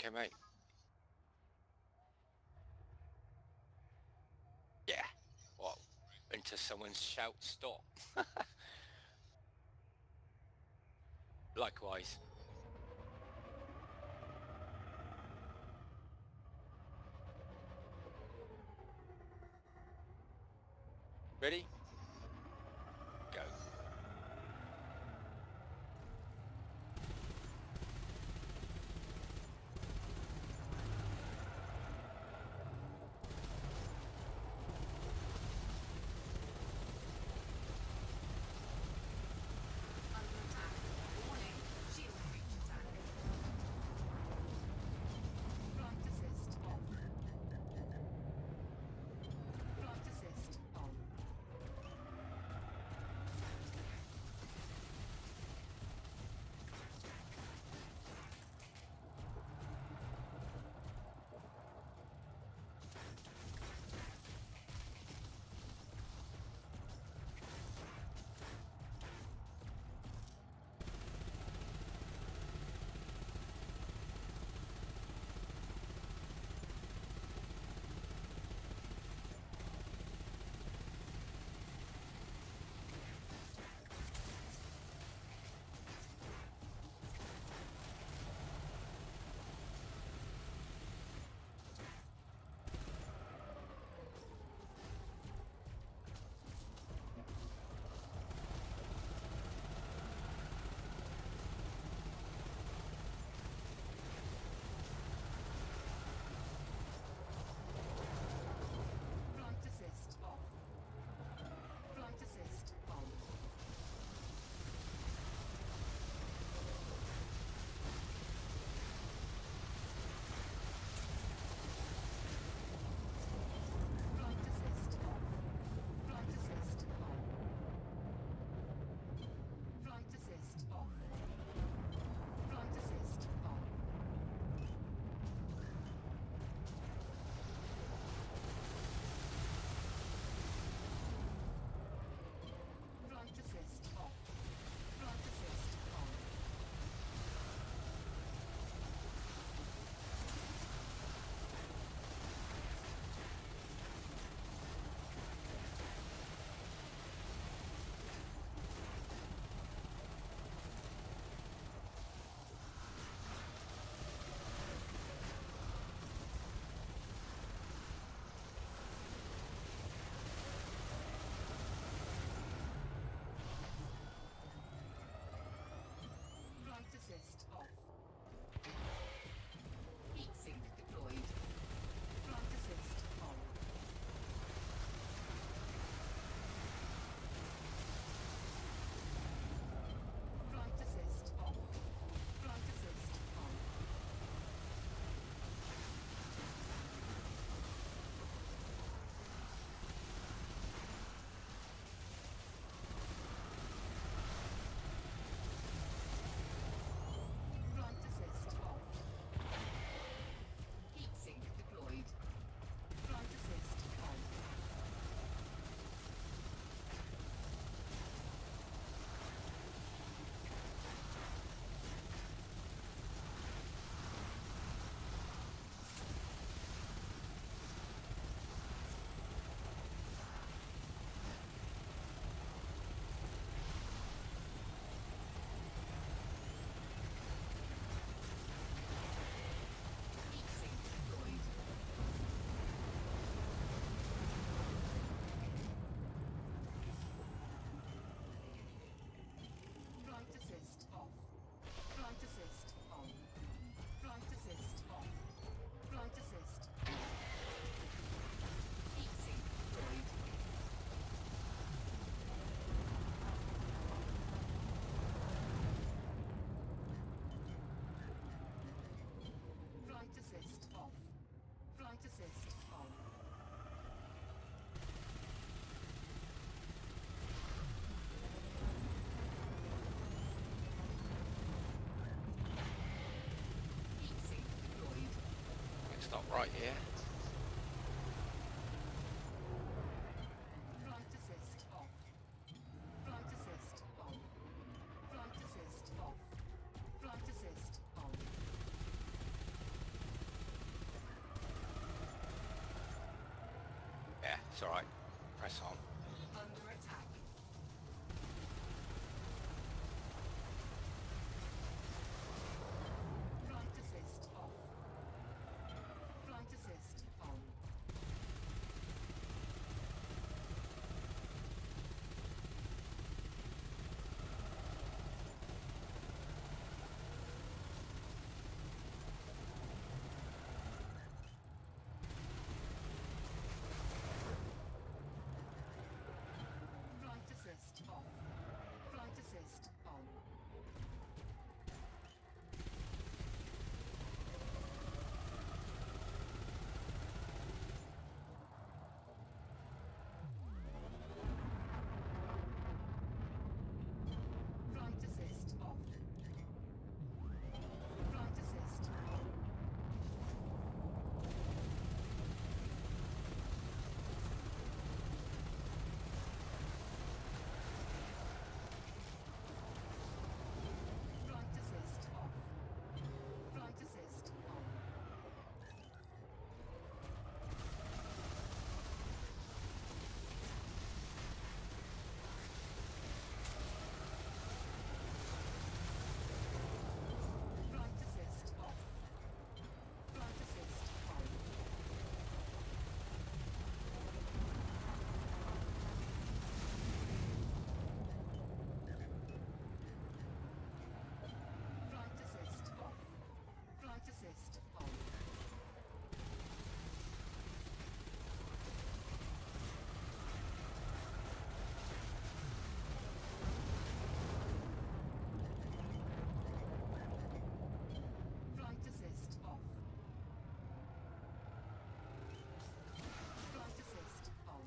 Okay, mate. Yeah. What? Until someone shouts stop. Likewise. Ready? Go. Under attack. Warning. Shield breach attack. Flight assist off. Flight assist on. Flight assist off. Flight assist on. Flight assist off. Flight assist on. Flight assist off. Flight assist on. Flight assist off. Flight assist on. Flight assist off. Heat sink deployed. Flight assist on. Flight assist off. Flight assist on. Flight assist off. Heat sink deployed. Flight assist on. Heat sink deployed. Flight assist off. Flight assist on. Flight assist off. Flight assist on. Heat sink deployed. Flight assist off. Flight assist on. Heat sink deployed. Let's stop right here. Flight assist off. Flight assist on. Flight assist off. Flight assist on. It's alright. Press on. Under attack. Flight assist off. Flight assist on. Flight assist off. Flight assist on. Flight assist off. Flight assist on. Flight assist off. Flight assist on. Flight assist off. Flight assist on. Flight assist off. Flight assist on. Flight assist off. Flight assist on.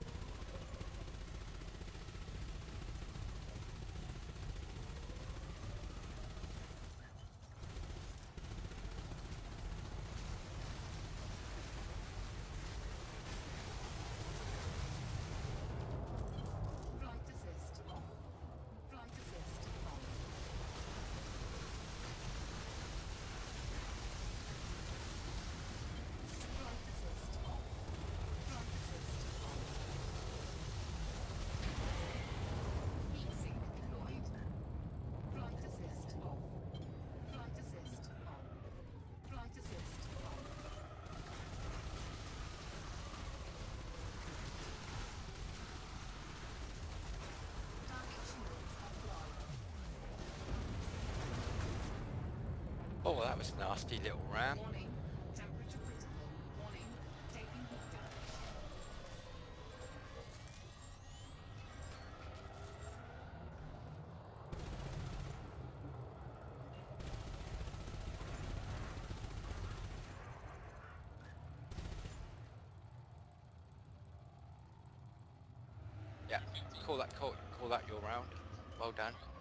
Flight assist off. Flight assist on. Flight assist off. Flight assist on. Heat sink deployed. Flight assist off. Flight assist on. Flight assist on. Target shields offline. Oh, well, that was a nasty little ram. Warning. Temperature critical. Warning. Taking heat damage. Yeah, call that your round. Well done.